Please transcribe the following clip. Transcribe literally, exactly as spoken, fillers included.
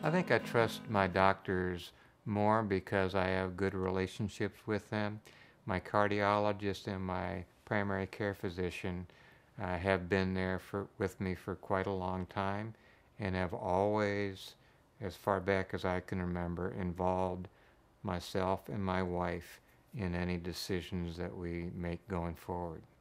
I think I trust my doctors more because I have good relationships with them. My cardiologist and my primary care physician uh, have been there for, with me for quite a long time and have always, as far back as I can remember, involved myself and my wife in any decisions that we make going forward.